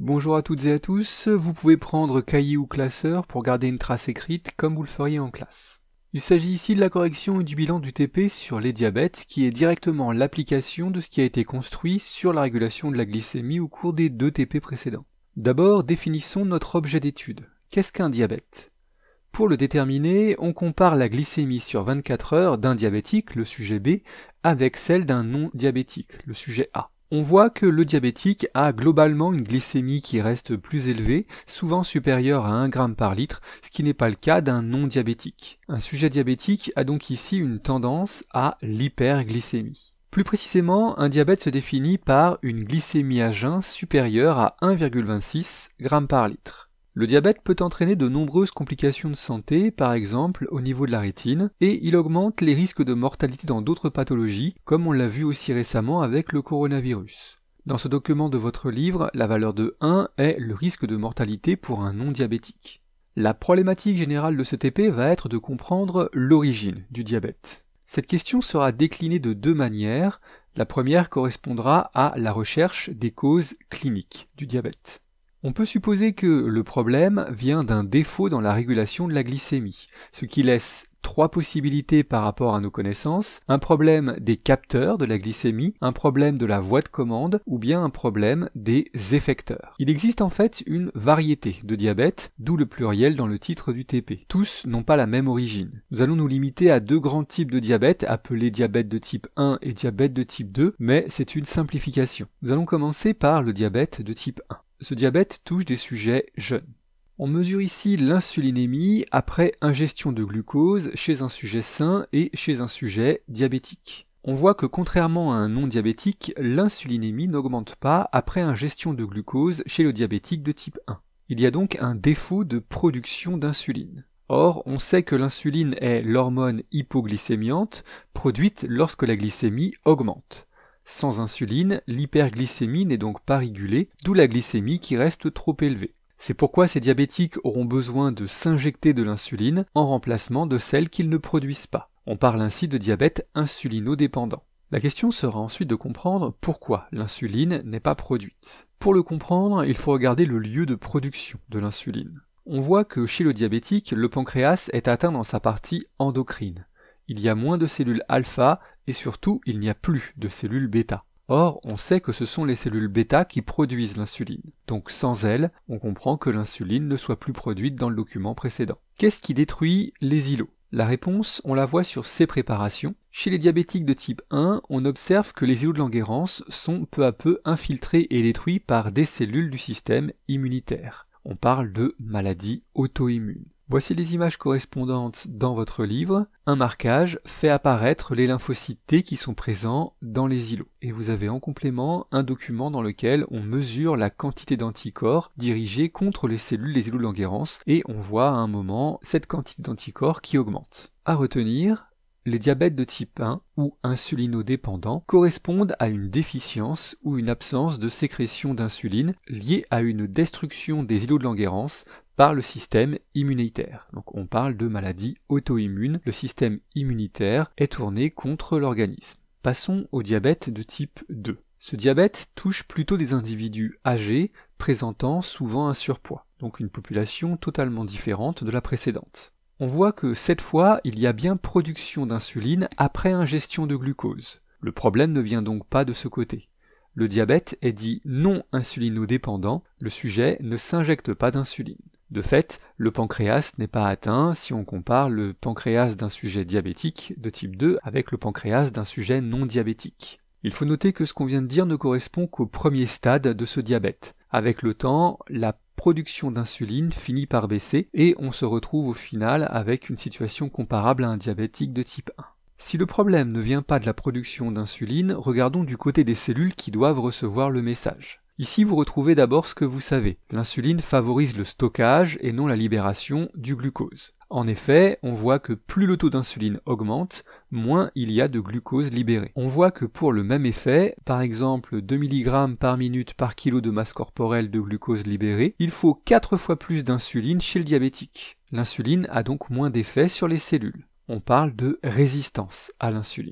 Bonjour à toutes et à tous, vous pouvez prendre cahier ou classeur pour garder une trace écrite comme vous le feriez en classe. Il s'agit ici de la correction et du bilan du TP sur les diabètes qui est directement l'application de ce qui a été construit sur la régulation de la glycémie au cours des 2 TP précédents. D'abord, définissons notre objet d'étude. Qu'est-ce qu'un diabète ? Pour le déterminer, on compare la glycémie sur 24 heures d'un diabétique, le sujet B, avec celle d'un non-diabétique, le sujet A. On voit que le diabétique a globalement une glycémie qui reste plus élevée, souvent supérieure à 1 g par litre, ce qui n'est pas le cas d'un non-diabétique. Un sujet diabétique a donc ici une tendance à l'hyperglycémie. Plus précisément, un diabète se définit par une glycémie à jeun supérieure à 1,26 g par litre. Le diabète peut entraîner de nombreuses complications de santé, par exemple au niveau de la rétine, et il augmente les risques de mortalité dans d'autres pathologies, comme on l'a vu aussi récemment avec le coronavirus. Dans ce document de votre livre, la valeur de 1 est le risque de mortalité pour un non-diabétique. La problématique générale de ce TP va être de comprendre l'origine du diabète. Cette question sera déclinée de 2 manières. La première correspondra à la recherche des causes cliniques du diabète. On peut supposer que le problème vient d'un défaut dans la régulation de la glycémie, ce qui laisse 3 possibilités par rapport à nos connaissances, un problème des capteurs de la glycémie, un problème de la voie de commande ou bien un problème des effecteurs. Il existe en fait une variété de diabète, d'où le pluriel dans le titre du TP. Tous n'ont pas la même origine. Nous allons nous limiter à 2 grands types de diabète, appelés diabète de type 1 et diabète de type 2, mais c'est une simplification. Nous allons commencer par le diabète de type 1. Ce diabète touche des sujets jeunes. On mesure ici l'insulinémie après ingestion de glucose chez un sujet sain et chez un sujet diabétique. On voit que contrairement à un non-diabétique, l'insulinémie n'augmente pas après ingestion de glucose chez le diabétique de type 1. Il y a donc un défaut de production d'insuline. Or, on sait que l'insuline est l'hormone hypoglycémiante produite lorsque la glycémie augmente. Sans insuline, l'hyperglycémie n'est donc pas régulée, d'où la glycémie qui reste trop élevée. C'est pourquoi ces diabétiques auront besoin de s'injecter de l'insuline en remplacement de celle qu'ils ne produisent pas. On parle ainsi de diabète insulinodépendant. La question sera ensuite de comprendre pourquoi l'insuline n'est pas produite. Pour le comprendre, il faut regarder le lieu de production de l'insuline. On voit que chez le diabétique, le pancréas est atteint dans sa partie endocrine. Il y a moins de cellules alpha et surtout il n'y a plus de cellules bêta. Or, on sait que ce sont les cellules bêta qui produisent l'insuline. Donc sans elles, on comprend que l'insuline ne soit plus produite dans le document précédent. Qu'est-ce qui détruit les îlots ? La réponse, on la voit sur ces préparations. Chez les diabétiques de type 1, on observe que les îlots de Langerhans sont peu à peu infiltrés et détruits par des cellules du système immunitaire. On parle de maladie auto-immune. Voici les images correspondantes dans votre livre. Un marquage fait apparaître les lymphocytes T qui sont présents dans les îlots. Et vous avez en complément un document dans lequel on mesure la quantité d'anticorps dirigés contre les cellules des îlots de Langerhans et on voit à un moment cette quantité d'anticorps qui augmente. À retenir, les diabètes de type 1 ou insulinodépendants correspondent à une déficience ou une absence de sécrétion d'insuline liée à une destruction des îlots de Langerhans par le système immunitaire. Donc on parle de maladie auto-immune. Le système immunitaire est tourné contre l'organisme. Passons au diabète de type 2. Ce diabète touche plutôt des individus âgés présentant souvent un surpoids, donc une population totalement différente de la précédente. On voit que cette fois, il y a bien production d'insuline après ingestion de glucose. Le problème ne vient donc pas de ce côté. Le diabète est dit non insulinodépendant, le sujet ne s'injecte pas d'insuline. De fait, le pancréas n'est pas atteint si on compare le pancréas d'un sujet diabétique de type 2 avec le pancréas d'un sujet non diabétique. Il faut noter que ce qu'on vient de dire ne correspond qu'au premier stade de ce diabète. Avec le temps, la production d'insuline finit par baisser et on se retrouve au final avec une situation comparable à un diabétique de type 1. Si le problème ne vient pas de la production d'insuline, regardons du côté des cellules qui doivent recevoir le message. Ici, vous retrouvez d'abord ce que vous savez. L'insuline favorise le stockage et non la libération du glucose. En effet, on voit que plus le taux d'insuline augmente, moins il y a de glucose libéré. On voit que pour le même effet, par exemple 2 mg par minute par kilo de masse corporelle de glucose libérée, il faut 4 fois plus d'insuline chez le diabétique. L'insuline a donc moins d'effet sur les cellules. On parle de résistance à l'insuline.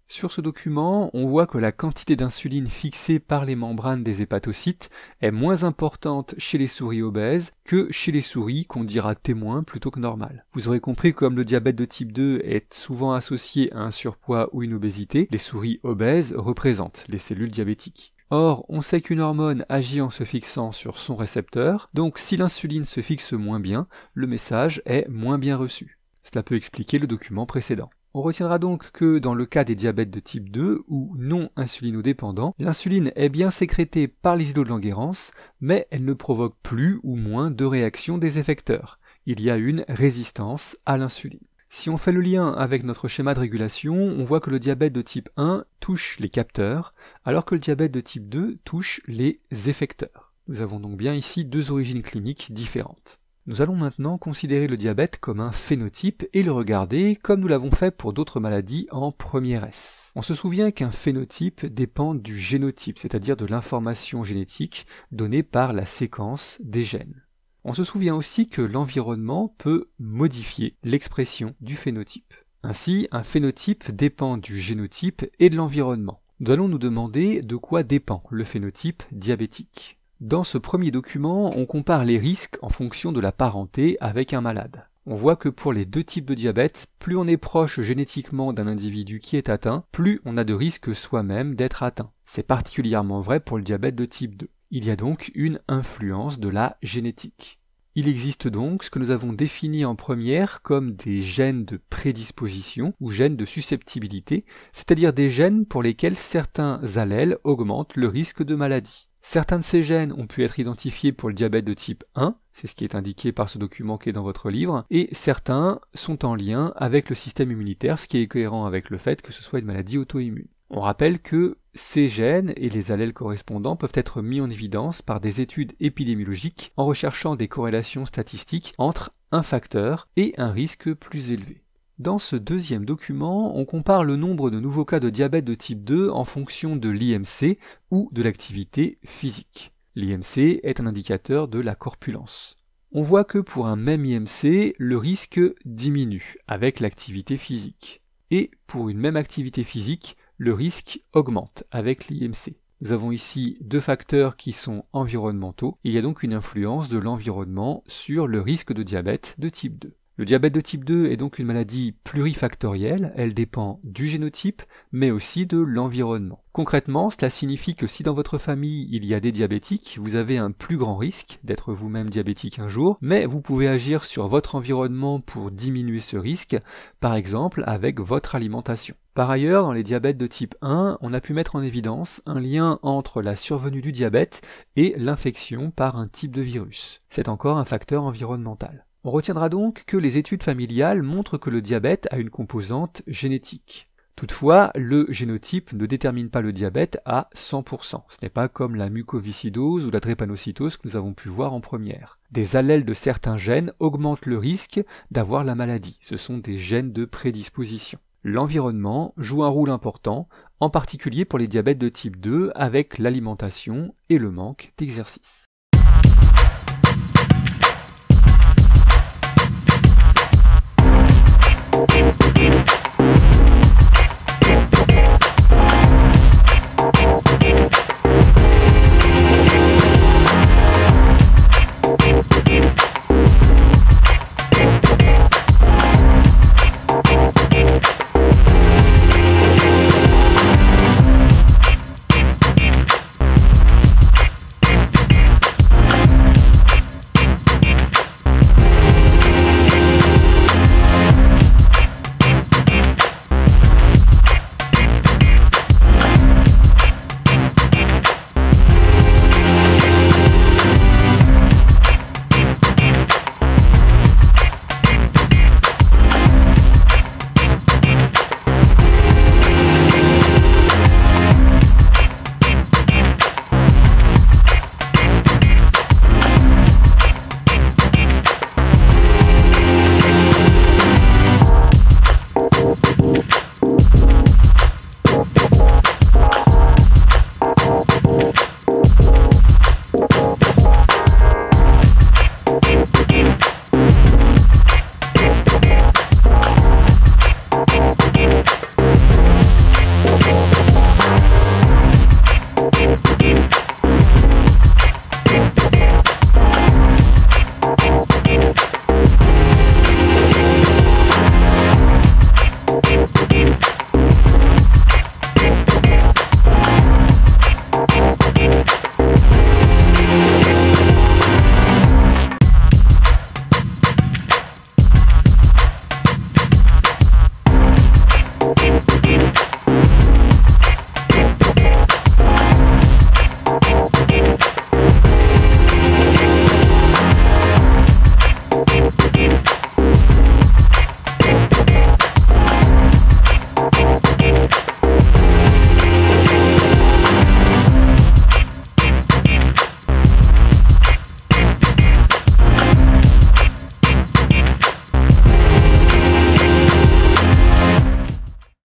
Sur ce document, on voit que la quantité d'insuline fixée par les membranes des hépatocytes est moins importante chez les souris obèses que chez les souris qu'on dira témoins plutôt que normales. Vous aurez compris que comme le diabète de type 2 est souvent associé à un surpoids ou une obésité, les souris obèses représentent les cellules diabétiques. Or, on sait qu'une hormone agit en se fixant sur son récepteur, donc si l'insuline se fixe moins bien, le message est moins bien reçu. Cela peut expliquer le document précédent. On retiendra donc que dans le cas des diabètes de type 2 ou non insulinodépendants, l'insuline est bien sécrétée par les îlots de Langerhans, mais elle ne provoque plus ou moins de réaction des effecteurs. Il y a une résistance à l'insuline. Si on fait le lien avec notre schéma de régulation, on voit que le diabète de type 1 touche les capteurs, alors que le diabète de type 2 touche les effecteurs. Nous avons donc bien ici deux origines cliniques différentes. Nous allons maintenant considérer le diabète comme un phénotype et le regarder comme nous l'avons fait pour d'autres maladies en première S. On se souvient qu'un phénotype dépend du génotype, c'est-à-dire de l'information génétique donnée par la séquence des gènes. On se souvient aussi que l'environnement peut modifier l'expression du phénotype. Ainsi, un phénotype dépend du génotype et de l'environnement. Nous allons nous demander de quoi dépend le phénotype diabétique. Dans ce premier document, on compare les risques en fonction de la parenté avec un malade. On voit que pour les deux types de diabète, plus on est proche génétiquement d'un individu qui est atteint, plus on a de risques soi-même d'être atteint. C'est particulièrement vrai pour le diabète de type 2. Il y a donc une influence de la génétique. Il existe donc ce que nous avons défini en première comme des gènes de prédisposition ou gènes de susceptibilité, c'est-à-dire des gènes pour lesquels certains allèles augmentent le risque de maladie. Certains de ces gènes ont pu être identifiés pour le diabète de type 1, c'est ce qui est indiqué par ce document qui est dans votre livre, et certains sont en lien avec le système immunitaire, ce qui est cohérent avec le fait que ce soit une maladie auto-immune. On rappelle que ces gènes et les allèles correspondants peuvent être mis en évidence par des études épidémiologiques en recherchant des corrélations statistiques entre un facteur et un risque plus élevé. Dans ce deuxième document, on compare le nombre de nouveaux cas de diabète de type 2 en fonction de l'IMC ou de l'activité physique. L'IMC est un indicateur de la corpulence. On voit que pour un même IMC, le risque diminue avec l'activité physique. Et pour une même activité physique, le risque augmente avec l'IMC. Nous avons ici deux facteurs qui sont environnementaux. Il y a donc une influence de l'environnement sur le risque de diabète de type 2. Le diabète de type 2 est donc une maladie plurifactorielle, elle dépend du génotype, mais aussi de l'environnement. Concrètement, cela signifie que si dans votre famille il y a des diabétiques, vous avez un plus grand risque d'être vous-même diabétique un jour, mais vous pouvez agir sur votre environnement pour diminuer ce risque, par exemple avec votre alimentation. Par ailleurs, dans les diabètes de type 1, on a pu mettre en évidence un lien entre la survenue du diabète et l'infection par un type de virus. C'est encore un facteur environnemental. On retiendra donc que les études familiales montrent que le diabète a une composante génétique. Toutefois, le génotype ne détermine pas le diabète à 100%. Ce n'est pas comme la mucoviscidose ou la drépanocytose que nous avons pu voir en première. Des allèles de certains gènes augmentent le risque d'avoir la maladie. Ce sont des gènes de prédisposition. L'environnement joue un rôle important, en particulier pour les diabètes de type 2 avec l'alimentation et le manque d'exercice.